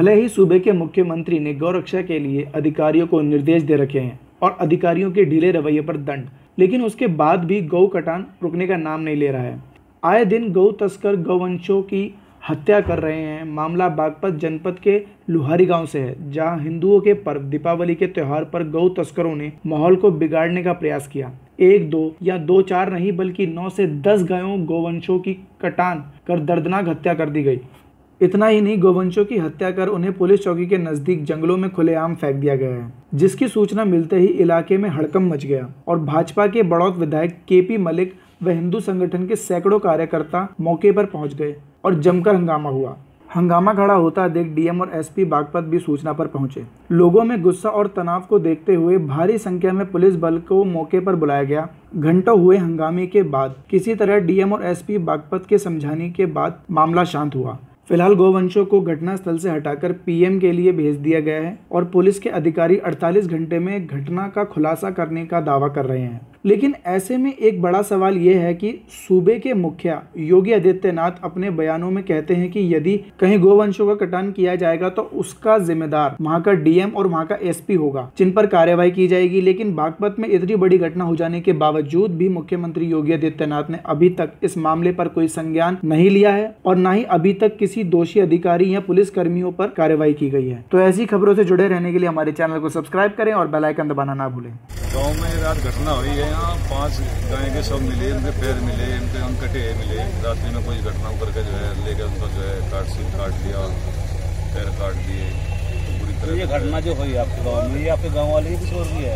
भले ही सूबे के मुख्यमंत्री ने गौरक्षा के लिए अधिकारियों को निर्देश दे रखे हैं और अधिकारियों के ढीले रवैये पर दंड, लेकिन उसके बाद भी गौ कटान रुकने का नाम नहीं ले रहा है। आए दिन गौ तस्कर गौवंशों की हत्या कर रहे हैं। मामला बागपत जनपद के लुहारी गांव से है, जहां हिंदुओं के पर्व दीपावली के त्योहार पर गौ तस्करों ने माहौल को बिगाड़ने का प्रयास किया। 1, 2 या 2, 4 नहीं बल्कि 9 से 10 गायों गौवंशों की कटान कर दर्दनाक हत्या कर दी गई। इतना ही नहीं, गौवंशों की हत्या कर उन्हें पुलिस चौकी के नजदीक जंगलों में खुलेआम फेंक दिया गया है, जिसकी सूचना मिलते ही इलाके में हड़कंप मच गया और भाजपा के बड़ौत विधायक केपी मलिक व हिंदू संगठन के सैकड़ों कार्यकर्ता मौके पर पहुंच गए और जमकर हंगामा हुआ। हंगामा खड़ा होता देख डीएम और एसपी बागपत भी सूचना पर पहुंचे। लोगों में गुस्सा और तनाव को देखते हुए भारी संख्या में पुलिस बल को मौके पर बुलाया गया। घंटों हुए हंगामे के बाद किसी तरह डीएम और एसपी बागपत के समझाने के बाद मामला शांत हुआ। फिलहाल गौवंशों को घटनास्थल से हटाकर पीएम के लिए भेज दिया गया है और पुलिस के अधिकारी 48 घंटे में घटना का खुलासा करने का दावा कर रहे हैं। लेकिन ऐसे में एक बड़ा सवाल ये है कि सूबे के मुखिया योगी आदित्यनाथ अपने बयानों में कहते हैं कि यदि कहीं गौवंशों का कटान किया जाएगा तो उसका जिम्मेदार वहां का डीएम और वहां का एसपी होगा, जिन पर कार्रवाई की जाएगी। लेकिन बागपत में इतनी बड़ी घटना हो जाने के बावजूद भी मुख्यमंत्री योगी आदित्यनाथ ने अभी तक इस मामले पर कोई संज्ञान नहीं लिया है और न ही अभी तक किसी दोषी अधिकारी या पुलिस कर्मियों पर कार्रवाई की गई है। तो ऐसी खबरों से जुड़े रहने के लिए हमारे चैनल को सब्सक्राइब करें और बेल आइकन दबाना ना भूलें। गांव में रात घटना हुई है। यहाँ 5 गाय के सब मिले, इनके पैर मिले, इनके कटे मिले। रात्रि में कोई घटना करके जो है लेकर उनका जो है काट दिया, पैर काट दिए। तो पूरी तरह ये घटना जो हुई आपके गांव में, ये आपके गांव वाले ही कुछ और भी है?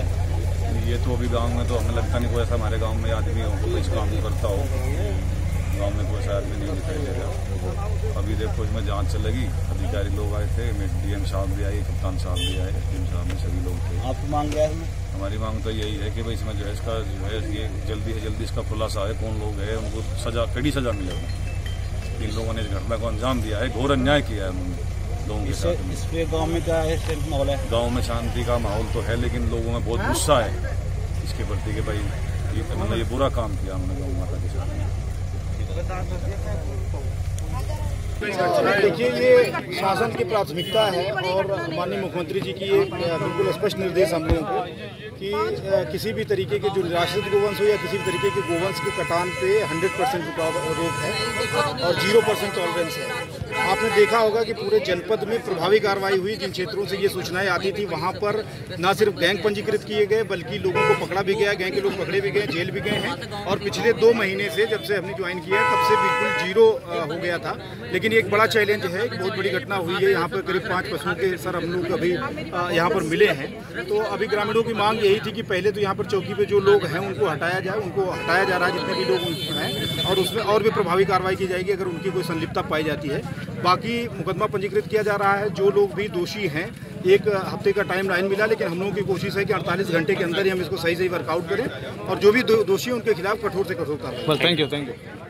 ये तो अभी गांव में तो हमें लगता नहीं कोई ऐसा हमारे गांव में आदमी हो तो इस काम करता हो। गांव में कोई ऐसा आदमी नहीं दिखाई दे रहा। अभी देखो इसमें जांच चलेगी। अधिकारी लोग आए थे, डीएम साहब भी आए, कप्तान साहब भी आए, डीएम साहब में सभी लोग थे। आपकी मांग क्या है? हमारी मांग तो यही है कि भाई इसमें जो है इसका जो है ये जल्दी से जल्दी इसका खुलासा है, कौन लोग है, उनको सजा, कड़ी सजा मिलेगी। इन लोगों ने इस घटना को अंजाम दिया है, घोर अन्याय किया है उन्होंने लोगों के साथ। इसके गाँव में क्या है माहौल है? गाँव में शांति का माहौल तो है, लेकिन लोगों में बहुत गुस्सा है इसके प्रति कि भाई ये बुरा काम किया हमने गौ माता के साथ। देखिए, ये शासन की प्राथमिकता है और माननीय मुख्यमंत्री जी की ये बिल्कुल स्पष्ट निर्देश हम लोगों को कि किसी भी तरीके के जो निराश्रित गोवंश हो या किसी भी तरीके के गोवंश के कटान पे 100% रोक है और 0% टॉलरेंस है। आपने देखा होगा कि पूरे जनपद में प्रभावी कार्रवाई हुई। जिन क्षेत्रों से ये सूचनाएं आती थी वहां पर न सिर्फ गैंग पंजीकृत किए गए बल्कि लोगों को पकड़ा भी गया, गैंग के लोग पकड़े भी गए, जेल भी गए हैं। और पिछले 2 महीने से जब से हमने ज्वाइन किया है तब से बिल्कुल 0 हो गया था। लेकिन एक बड़ा चैलेंज है, एक बहुत बड़ी घटना हुई है। यहाँ पर करीब 5 पशुओं के सर हम लोग अभी यहाँ पर मिले हैं। तो अभी ग्रामीणों की मांग यही थी कि पहले तो यहाँ पर चौकी पे जो लोग हैं उनको हटाया जाए, उनको हटाया जा रहा है जितने भी लोग हैं, और उसमें और भी प्रभावी कार्रवाई की जाएगी अगर उनकी कोई संलिप्तता पाई जाती है। बाकी मुकदमा पंजीकृत किया जा रहा है। जो लोग भी दोषी हैं, 1 हफ्ते का टाइम लाइन मिला, लेकिन हम लोगों की कोशिश है कि 48 घंटे के अंदर ही हम इसको सही वर्कआउट करें और जो भी दोषी हैं उनके खिलाफ कठोर से कठोर कार्रवाई। Thank you.